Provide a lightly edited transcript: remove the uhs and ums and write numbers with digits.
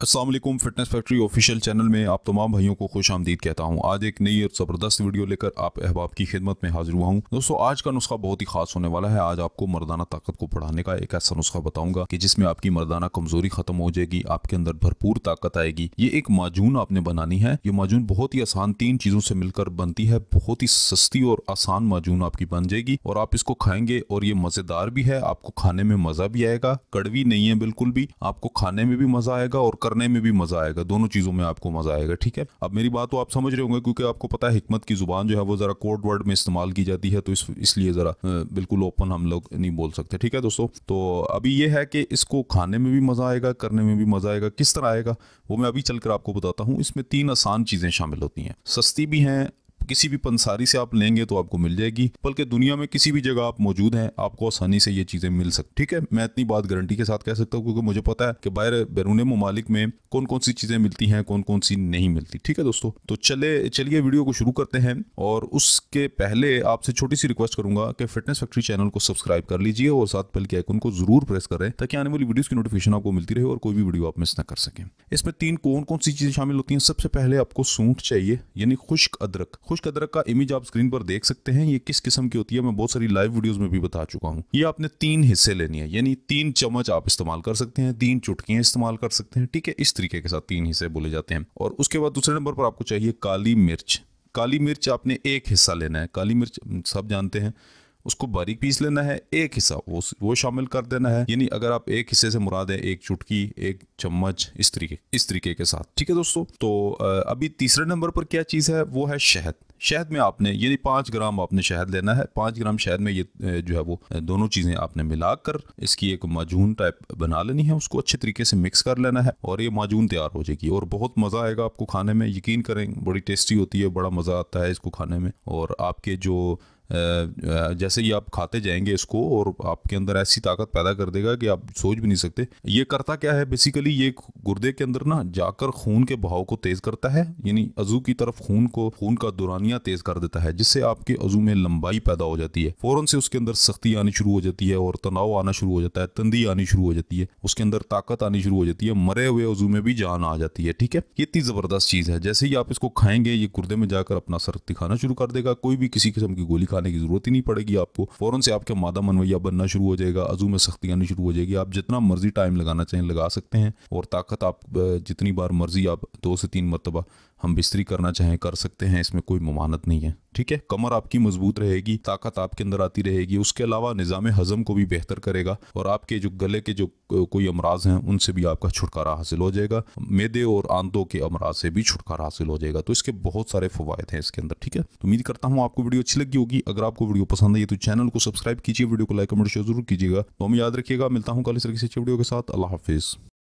अस्सलाम वालेकुम। Fitness factory official channel में आप तमाम भाइयों को खुश आमदीद कहता हूँ। आज एक नई और ज़बरदस्त वीडियो लेकर आप अहबाब की खिदमत में हाजिर हुआ हूँ। दोस्तों, आज का नुस्खा बहुत ही खास होने वाला है। आज आपको मर्दाना ताकत को बढ़ाने का एक ऐसा नुस्खा बताऊंगा कि जिसमें आपकी मर्दाना कमजोरी खत्म हो जाएगी, आपके अंदर भरपूर ताकत आएगी। ये एक माजून आपने बनानी है। ये माजून बहुत ही आसान 3 चीज़ों से मिलकर बनती है। बहुत ही सस्ती और आसान माजून आपकी बन जाएगी और आप इसको खाएंगे और ये मज़ेदार भी है। आपको खाने में मज़ा भी आएगा, कड़वी नहीं है बिल्कुल भी। आपको खाने में भी मज़ा आएगा और करने में भी मज़ा आएगा, दोनों चीज़ों में आपको मज़ा आएगा। ठीक है, अब मेरी बात तो आप समझ रहे होंगे क्योंकि आपको पता है हिकमत की ज़ुबान जो है वो ज़रा कोड वर्ड में इस्तेमाल की जाती है, तो इसलिए ज़रा बिल्कुल ओपन हम लोग नहीं बोल सकते। ठीक है दोस्तों, तो अभी ये है कि इसको खाने में भी मज़ा आएगा, करने में भी मज़ा आएगा। किस तरह आएगा वो मैं अभी चलकर आपको बताता हूँ। इसमें 3 आसान चीज़ें शामिल होती हैं, सस्ती भी हैं, किसी भी पंसारी से आप लेंगे तो आपको मिल जाएगी, बल्कि दुनिया में किसी भी जगह आप मौजूद हैं आपको आसानी से ये चीज़ें मिल सकती। ठीक है, मैं इतनी बात गारंटी के साथ कह सकता हूँ क्योंकि मुझे पता है कि बैरून ममालिक में कौन कौन सी चीज़ें मिलती हैं, कौन कौन सी नहीं मिलती। ठीक है दोस्तों, तो चलिए वीडियो को शुरू करते हैं। और उसके पहले आपसे छोटी सी रिक्वेस्ट करूंगा कि फिटनेस फैक्ट्री चैनल को सब्सक्राइब कर लीजिए और साथ बेल के आइकन को जरूर प्रेस करें ताकि आने वाली वीडियोस की नोटिफिकेशन आपको मिलती रहे और कोई भी वीडियो आप मिस ना कर सकें। इसमें 3 कौन कौन सी चीज़ें शामिल होती हैं। सबसे पहले आपको सूंठ चाहिए, यानी खुश्क अदरक। खुश्क अदरक का इमेज आप स्क्रीन पर देख सकते हैं। ये किस किस्म की होती है मैं बहुत सारी लाइव वीडियोस में भी बता चुका हूँ। ये आपने 3 हिस्से लेनी है, यानी 3 चम्मच आप इस्तेमाल कर सकते हैं, 3 चुटकियां इस्तेमाल कर सकते हैं। ठीक है, इस तरीके के साथ 3 हिस्से बोले जाते हैं। और उसके बाद दूसरे नंबर पर आपको चाहिए काली मिर्च। काली मिर्च आपने 1 हिस्सा लेना है। काली मिर्च सब जानते हैं, उसको बारीक पीस लेना है। 1 हिस्सा वो शामिल कर देना है, यानी अगर आप 1 हिस्से से मुराद है 1 चुटकी, 1 चम्मच, इस तरीके के साथ। ठीक है दोस्तों, तो अभी तीसरे नंबर पर क्या चीज़ है वो है शहद। शहद में आपने यानी 5 ग्राम आपने शहद लेना है। 5 ग्राम शहद में ये जो है वो दोनों चीज़ें आपने मिलाकर इसकी एक माजून टाइप बना लेनी है। उसको अच्छे तरीके से मिक्स कर लेना है और ये माजून तैयार हो जाएगी और बहुत मज़ा आएगा आपको खाने में। यकीन करें, बड़ी टेस्टी होती है, बड़ा मज़ा आता है इसको खाने में। और आपके जो जैसे ही आप खाते जाएंगे इसको और आपके अंदर ऐसी ताकत पैदा कर देगा कि आप सोच भी नहीं सकते। ये करता क्या है बेसिकली, ये गुर्दे के अंदर ना जाकर खून के बहाव को तेज करता है, यानी अजू की तरफ खून का दौरानिया तेज कर देता है, जिससे आपके अजू में लंबाई पैदा हो जाती है। फौरन से उसके अंदर सख्ती आनी शुरू हो जाती है और तनाव आना शुरू हो जाता है, तंदी आनी शुरू हो जाती है, उसके अंदर ताकत आनी शुरू हो जाती है, मरे हुए अजू में भी जान आ जाती है। ठीक है, ये इतनी ज़बरदस्त चीज़ है। जैसे ही आप इसको खाएंगे ये गुर्दे में जाकर अपना असर दिखाना शुरू कर देगा। कोई भी किसी किस्म की गोली खाने की जरूरत ही नहीं पड़ेगी आपको। फौरन से आपका मादा मनवैया बनना शुरू हो जाएगा, अजू में सख्ती आनी शुरू हो जाएगी। आप जितना मर्जी टाइम लगाना चाहें लगा सकते हैं और ताकत आप जितनी बार मर्जी आप 2 से 3 मरतबा हम बिस्तरी करना चाहें कर सकते हैं, इसमें कोई ममानत नहीं है। ठीक है, कमर आपकी मजबूत रहेगी, ताकत आपके अंदर आती रहेगी। उसके अलावा निज़ाम हज़म को भी बेहतर करेगा और आपके जो गले के जो कोई अमराज हैं उनसे भी आपका छुटकारा हासिल हो जाएगा। मैदे और आंतों के अमराज से भी छुटकारा हासिल हो जाएगा। तो इसके बहुत सारे फ़वाइद हैं इसके अंदर। ठीक है, तो उम्मीद करता हूँ आपको वीडियो अच्छी लगी होगी। अगर आपको वीडियो पसंद आई तो चैनल को सब्सक्राइब कीजिए, वीडियो को लाइक कमेंट शेयर जरूर कीजिएगा। तो हमें याद रखिएगा, मिलता हूँ कल इस तरह की वीडियो के साथ। अल्लाह हाफिज़।